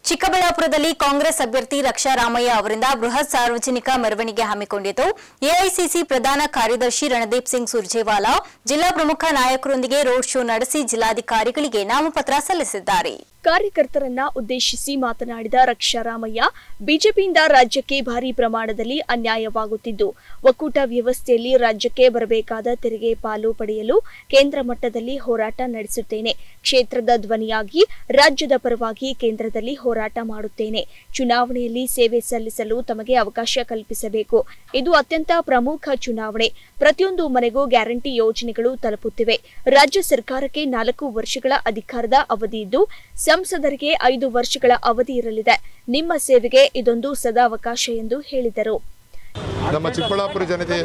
ಚಿಕ್ಕಬಳ್ಳಾಪುರದಲ್ಲಿ ಕಾಂಗ್ರೆಸ್ ಅಭ್ಯರ್ಥಿ ರಕ್ಷಾ ರಾಮಯ್ಯ ಅವರಿಂದ ಬೃಹತ್ ಸಾರ್ವಜನಿಕ ಮೆರವಣಿಗೆ ಹಮ್ಮಿಕೊಂಡಿತು. ಎಐಸಿಸಿ ಪ್ರಧಾನ ಕಾರ್ಯದರ್ಶಿ ರಣದೀಪ್ ಸಿಂಗ್ ಸುರ್ಜೇವಾಲಾ ಜಿಲ್ಲಾ ಪ್ರಮುಖ ನಾಯಕರೊಂದಿಗೆ ರೋಡ್ ಶೋ ನಡೆಸಿ ಜಿಲ್ಲಾಧಿಕಾರಿಗಳಿಗೆ ನಾಮಪತ್ರ ಸಲ್ಲಿಸಿದ್ದಾರೆ. ಕಾರ್ಯಕರ್ತರನ್ನ ಉದ್ದೇಶಿಸಿ ಮಾತನಾಡಿದ ರಕ್ಷಾ ರಾಮಯ್ಯ, ಬಿಜೆಪಿಯಿಂದ ರಾಜ್ಯಕ್ಕೆ ಭಾರಿ ಪ್ರಮಾಣದಲ್ಲಿ ಅನ್ಯಾಯವಾಗುತ್ತಿದ್ದು, ಒಕ್ಕೂಟ ವ್ಯವಸ್ಥೆಯಲ್ಲಿ ರಾಜ್ಯಕ್ಕೆ ಬರಬೇಕಾದ ತೆರಿಗೆ ಪಾಲು ಪಡೆಯಲು ಕೇಂದ್ರ ಮಟ್ಟದಲ್ಲಿ ಹೋರಾಟ ನಡೆಸುತ್ತೇನೆ. ಕ್ಷೇತ್ರದ ಧ್ವನಿಯಾಗಿ ರಾಜ್ಯದ ಪರವಾಗಿ ಕೇಂದ್ರದಲ್ಲಿ ಹೋರಾಟ ಮಾಡುತ್ತೇನೆ. ಚುನಾವಣೆಯಲ್ಲಿ ಸೇವೆ ಸಲ್ಲಿಸಲು ತಮಗೆ ಅವಕಾಶ ಕಲ್ಪಿಸಬೇಕು. ಇದು ಅತ್ಯಂತ ಪ್ರಮುಖ ಚುನಾವಣೆ. ಪ್ರತಿಯೊಂದು ಮನೆಗೂ ಗ್ಯಾರಂಟಿ ಯೋಜನೆಗಳು ತಲುಪುತ್ತಿವೆ. ರಾಜ್ಯ ಸರ್ಕಾರಕ್ಕೆ 4 ವರ್ಷಗಳ ಅಧಿಕಾರದ ಅವಧಿ ಇದ್ದು, ಸಂಸದರಿಗೆ 5 ವರ್ಷಗಳ ಅವಧಿ ಇರಲಿದೆ. ನಿಮ್ಮ ಸೇವೆಗೆ ಇದೊಂದು ಸದಾವಕಾಶ ಎಂದು ಹೇಳಿದರು. ನಮ್ಮ ಚಿಕ್ಕಬಳ್ಳಾಪುರ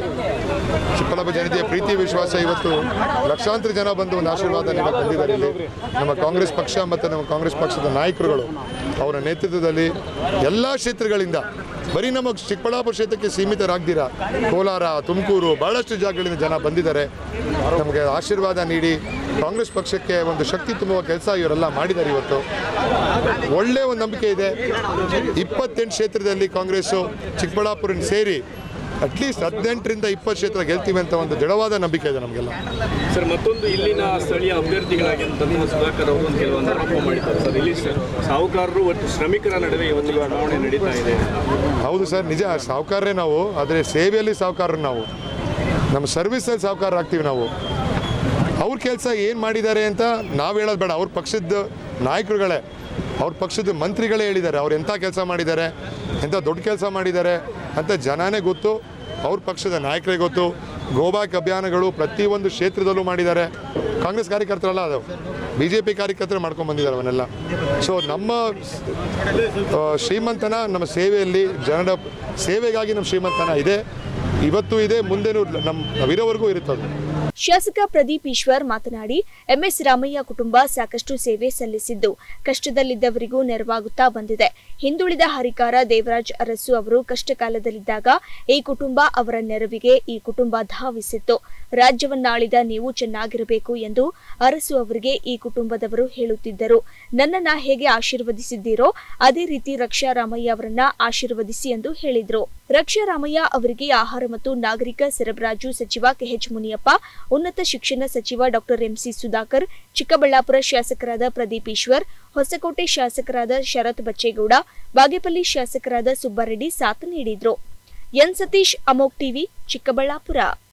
ಜನತೆಯ ಪ್ರೀತಿ ವಿಶ್ವಾಸ ಇವತ್ತು ಲಕ್ಷಾಂತರ ಜನ ಬಂದು ಒಂದು ಆಶೀರ್ವಾದ ನೀಡಕ್ಕೆ ಬಂದಿದ್ದಾರೆ. ಇಲ್ಲಿ ನಮ್ಮ ಕಾಂಗ್ರೆಸ್ ಪಕ್ಷ ಮತ್ತು ನಮ್ಮ ಕಾಂಗ್ರೆಸ್ ಪಕ್ಷದ ನಾಯಕರುಗಳು ಅವರ ನೇತೃತ್ವದಲ್ಲಿ ಎಲ್ಲ ಕ್ಷೇತ್ರಗಳಿಂದ, ಬರೀ ನಮ್ಮ ಚಿಕ್ಕಬಳ್ಳಾಪುರ ಕ್ಷೇತ್ರಕ್ಕೆ ಸೀಮಿತರಾಗ್ದಿರ ಕೋಲಾರ, ತುಮಕೂರು, ಬಹಳಷ್ಟು ಜಾಗಗಳಿಂದ ಜನ ಬಂದಿದ್ದಾರೆ. ನಮಗೆ ಆಶೀರ್ವಾದ ನೀಡಿ ಕಾಂಗ್ರೆಸ್ ಪಕ್ಷಕ್ಕೆ ಒಂದು ಶಕ್ತಿ ತುಂಬುವ ಕೆಲಸ ಇವರೆಲ್ಲ ಮಾಡಿದ್ದಾರೆ. ಇವತ್ತು ಒಳ್ಳೆಯ ಒಂದು ನಂಬಿಕೆ ಇದೆ. 28 ಕ್ಷೇತ್ರದಲ್ಲಿ ಕಾಂಗ್ರೆಸ್ಸು ಚಿಕ್ಕಬಳ್ಳಾಪುರ ಸೇರಿ ಅಟ್ಲೀಸ್ಟ್ 18ರಿಂದ 20 ಕ್ಷೇತ್ರ ಗೆಲ್ತೀವಿ ಅಂತ ಒಂದು ದೃಢವಾದ ನಂಬಿಕೆ ಇದೆ ನಮಗೆಲ್ಲ. ಸರ್, ಮತ್ತೊಂದು ಇಲ್ಲಿನ ಸ್ಥಳೀಯ ಅಭ್ಯರ್ಥಿಗಳಾಗಿ ಸುಧಾಕರ್ ಅವರು ಒಂದು ಕೆಲವೊಂದು ಆರೋಪ ಮಾಡಿದ್ದಾರೆ ಸರ್. ಇಲ್ಲಿ ಸಾಹುಕಾರರು ಮತ್ತು ಶ್ರಮಿಕರ ನಡುವೆ ಇವತ್ತು ಚುನಾವಣೆ ನಡೀತಾ ಇದೆ. ಹೌದು ಸರ್, ನಿಜ. ಸಾಹುಕಾರರೇ ನಾವು, ಆದರೆ ಸೇವೆಯಲ್ಲಿ ಸಾಹುಕಾರರು ನಾವು, ನಮ್ಮ ಸರ್ವಿಸಲ್ಲಿ ಸಾಹುಕಾರರಾಗ್ತೀವಿ ನಾವು. ಅವ್ರ ಕೆಲಸ ಏನು ಮಾಡಿದ್ದಾರೆ ಅಂತ ನಾವು ಹೇಳೋದು ಬೇಡ. ಅವ್ರ ಪಕ್ಷದ ನಾಯಕರುಗಳೇ, ಅವ್ರ ಪಕ್ಷದ ಮಂತ್ರಿಗಳೇ ಹೇಳಿದ್ದಾರೆ ಅವ್ರು ಎಂಥ ಕೆಲಸ ಮಾಡಿದ್ದಾರೆ, ಎಂಥ ದೊಡ್ಡ ಕೆಲಸ ಮಾಡಿದ್ದಾರೆ ಅಂತ ಜನನೇ ಗೊತ್ತು. ಅವ್ರ ಪಕ್ಷದ ನಾಯಕರೇ ಗೊತ್ತು. ಗೋಬ್ಯಾಕ್ ಅಭಿಯಾನಗಳು ಪ್ರತಿಯೊಂದು ಕ್ಷೇತ್ರದಲ್ಲೂ ಮಾಡಿದ್ದಾರೆ. ಕಾಂಗ್ರೆಸ್ ಕಾರ್ಯಕರ್ತರಲ್ಲ, ಅದು BJP ಕಾರ್ಯಕರ್ತರು ಮಾಡ್ಕೊಂಡು ಬಂದಿದ್ದಾರೆ ಅವನ್ನೆಲ್ಲ. ಸೊ ನಮ್ಮ ಶ್ರೀಮಂತನ ನಮ್ಮ ಸೇವೆಯಲ್ಲಿ, ಜನರ ಸೇವೆಗಾಗಿ ನಮ್ಮ ಶ್ರೀಮಂತನ ಇದೆ, ಇವತ್ತು ಇದೆ, ಮುಂದೆನೂ ನಾವಿರೋವರೆಗೂ ಇರುತ್ತದೆ. ಶಾಸಕ ಪ್ರದೀಪ್ ಈಶ್ವರ್ ಮಾತನಾಡಿ, MS ರಾಮಯ್ಯ ಕುಟುಂಬ ಸಾಕಷ್ಟು ಸೇವೆ ಸಲ್ಲಿಸಿದ್ದು, ಕಷ್ಟದಲ್ಲಿದ್ದವರಿಗೂ ನೆರವಾಗುತ್ತಾ ಬಂದಿದೆ. ಹಿಂದುಳಿದ ಹರಿಕಾರ ದೇವರಾಜ್ ಅರಸು ಅವರು ಕಷ್ಟ ಕಾಲದಲ್ಲಿದ್ದಾಗ ಈ ಕುಟುಂಬ ಅವರ ನೆರವಿಗೆ ಈ ಕುಟುಂಬ ಧಾವಿಸಿತ್ತು. ರಾಜ್ಯವನ್ನಾಳಿದ ನೀವು ಚೆನ್ನಾಗಿರಬೇಕು ಎಂದು ಅರಸು ಅವರಿಗೆ ಈ ಕುಟುಂಬದವರು ಹೇಳುತ್ತಿದ್ದರು. ನನ್ನನ್ನ ಹೇಗೆ ಆಶೀರ್ವದಿಸಿದ್ದೀರೋ ಅದೇ ರೀತಿ ರಕ್ಷಾ ರಾಮಯ್ಯ ಅವರನ್ನ ಆಶೀರ್ವದಿಸಿ ಎಂದು ಹೇಳಿದರು. ರಕ್ಷಾ ರಾಮಯ್ಯ ಅವರಿಗೆ ಆಹಾರ ಮತ್ತು ನಾಗರಿಕ ಸರಬರಾಜು ಸಚಿವ KH ಮುನಿಯಪ್ಪ, ಉನ್ನತ ಶಿಕ್ಷಣ ಸಚಿವ ಡಾ MC ಸುಧಾಕರ್, ಚಿಕ್ಕಬಳ್ಳಾಪುರ ಶಾಸಕರಾದ ಪ್ರದೀಪ್ ಈಶ್ವರ್, ಹೊಸಕೋಟೆ ಶಾಸಕರಾದ ಶರತ್ ಬಚ್ಚೇಗೌಡ, ಬಾಗೇಪಲ್ಲಿ ಶಾಸಕರಾದ ಸುಬ್ಬಾರೆಡ್ಡಿ ಸಾಥ್ ನೀಡಿದ್ರು. ಎನ್ ಸತೀಶ್, ಅಮೋಕ್ ಟಿವಿ, ಚಿಕ್ಕಬಳ್ಳಾಪುರ.